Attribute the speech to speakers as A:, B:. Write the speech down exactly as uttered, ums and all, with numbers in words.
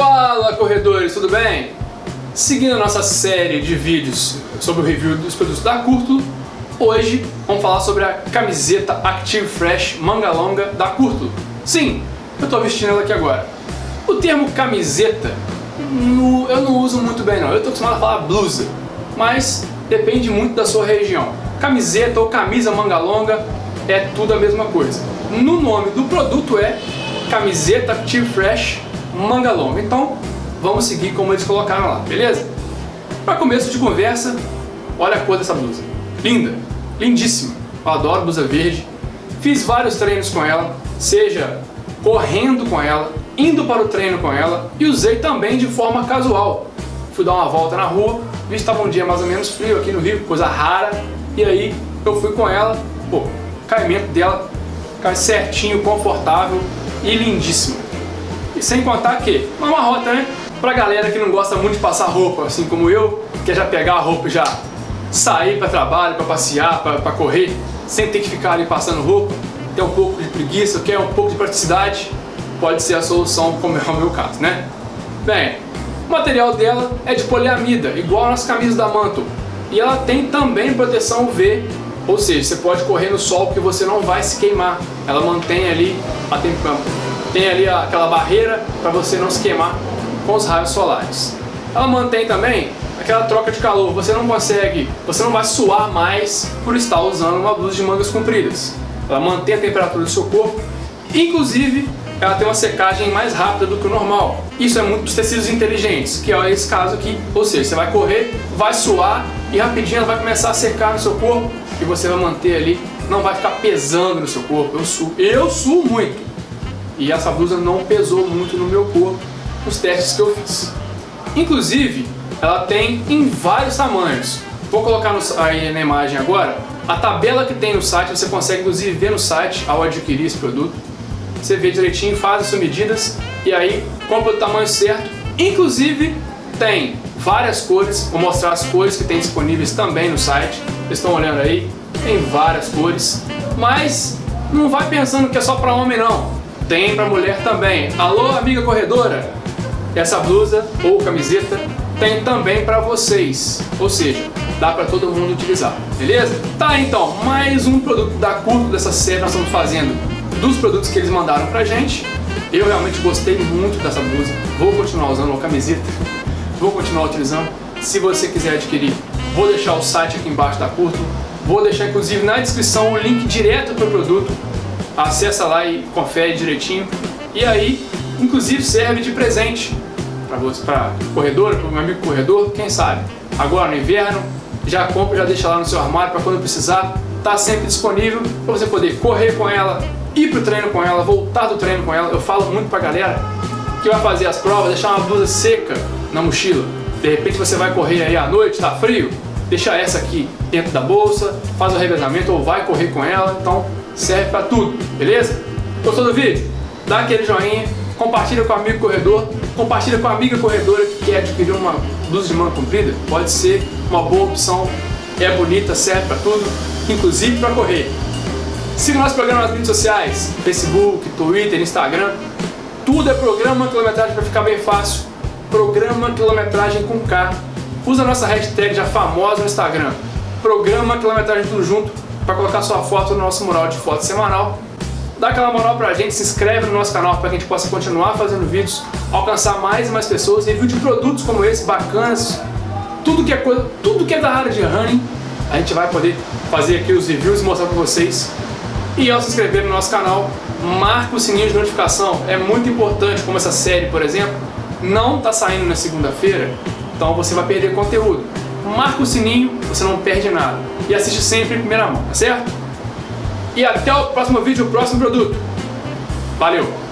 A: Fala, corredores, tudo bem? Seguindo a nossa série de vídeos sobre o review dos produtos da Curtulo, hoje vamos falar sobre a camiseta Active Fresh manga longa da Curtulo. Sim, eu estou vestindo ela aqui agora. O termo camiseta no, eu não uso muito bem não, eu estou acostumado a falar blusa, mas depende muito da sua região. Camiseta ou camisa manga longa é tudo a mesma coisa. No nome do produto é camiseta Active Fresh manga longa, então vamos seguir como eles colocaram lá, beleza? Para começo de conversa, olha a cor dessa blusa, linda, lindíssima, eu adoro blusa verde, fiz vários treinos com ela, seja correndo com ela, indo para o treino com ela e usei também de forma casual. Fui dar uma volta na rua, vi que estava um dia mais ou menos frio aqui no Rio, coisa rara, e aí eu fui com ela, pô, o caimento dela cai certinho, confortável e lindíssima. E sem contar que, uma marrota, né? Pra galera que não gosta muito de passar roupa, assim como eu, quer já pegar a roupa e já sair para trabalho, para passear, para correr, sem ter que ficar ali passando roupa, ter um pouco de preguiça, quer um pouco de praticidade, pode ser a solução, como é o meu caso, né? Bem, o material dela é de poliamida, igual a nossa camisa da Mantle, e ela tem também proteção U V, ou seja, você pode correr no sol porque você não vai se queimar, ela mantém ali a temperatura. Tem ali aquela barreira para você não se queimar com os raios solares. Ela mantém também aquela troca de calor, você não consegue, você não vai suar mais por estar usando uma blusa de mangas compridas. Ela mantém a temperatura do seu corpo, inclusive ela tem uma secagem mais rápida do que o normal. Isso é muito dos tecidos inteligentes, que é esse caso aqui, ou seja, você vai correr, vai suar e rapidinho ela vai começar a secar no seu corpo e você vai manter ali, não vai ficar pesando no seu corpo. Eu suo, eu suo muito. E essa blusa não pesou muito no meu corpo nos testes que eu fiz. Inclusive, ela tem em vários tamanhos. Vou colocar no, aí na imagem agora. A tabela que tem no site, você consegue inclusive ver no site ao adquirir esse produto. Você vê direitinho, faz as suas medidas e aí compra o tamanho certo. Inclusive, tem várias cores. Vou mostrar as cores que tem disponíveis também no site. Vocês estão olhando aí, tem várias cores. Mas não vai pensando que é só para homem não. Tem para mulher também. Alô, amiga corredora? Essa blusa ou camiseta tem também para vocês. Ou seja, dá para todo mundo utilizar. Beleza? Tá, então, mais um produto da Curtulo dessa série nós estamos fazendo dos produtos que eles mandaram pra gente. Eu realmente gostei muito dessa blusa. Vou continuar usando a camiseta. Vou continuar utilizando. Se você quiser adquirir, vou deixar o site aqui embaixo da Curtulo. Vou deixar inclusive na descrição o link direto para o produto. Acessa lá e confere direitinho. E aí, inclusive serve de presente para você, para corredor, para o meu amigo corredor, quem sabe. Agora no inverno, já compra, já deixa lá no seu armário para quando precisar. Tá sempre disponível para você poder correr com ela, ir pro treino com ela, voltar do treino com ela. Eu falo muito pra galera que vai fazer as provas, deixar uma blusa seca na mochila. De repente você vai correr aí à noite, tá frio, deixa essa aqui dentro da bolsa, faz o revezamento ou vai correr com ela. Então serve para tudo, beleza? Gostou do vídeo? Dá aquele joinha, compartilha com o amigo corredor, compartilha com a amiga corredora que quer adquirir uma blusa de manga comprida, pode ser uma boa opção, é bonita, serve para tudo, inclusive para correr. Siga o nosso programa nas redes sociais, Facebook, Twitter, Instagram, tudo é programa quilometragem para ficar bem fácil, programa quilometragem com K. Usa a nossa hashtag já famosa no Instagram, programa quilometragem tudo junto, para colocar sua foto no nosso mural de foto semanal. Dá aquela moral pra gente, se inscreve no nosso canal para que a gente possa continuar fazendo vídeos, alcançar mais e mais pessoas, review de produtos como esse, bacanas, tudo que é, coisa, tudo que é da área de running, a gente vai poder fazer aqui os reviews e mostrar para vocês. E ao se inscrever no nosso canal, marca o sininho de notificação, é muito importante, como essa série, por exemplo, não está saindo na segunda-feira, então você vai perder conteúdo. Marca o sininho, você não perde nada. E assiste sempre em primeira mão, tá certo? E até o próximo vídeo, o próximo produto. Valeu!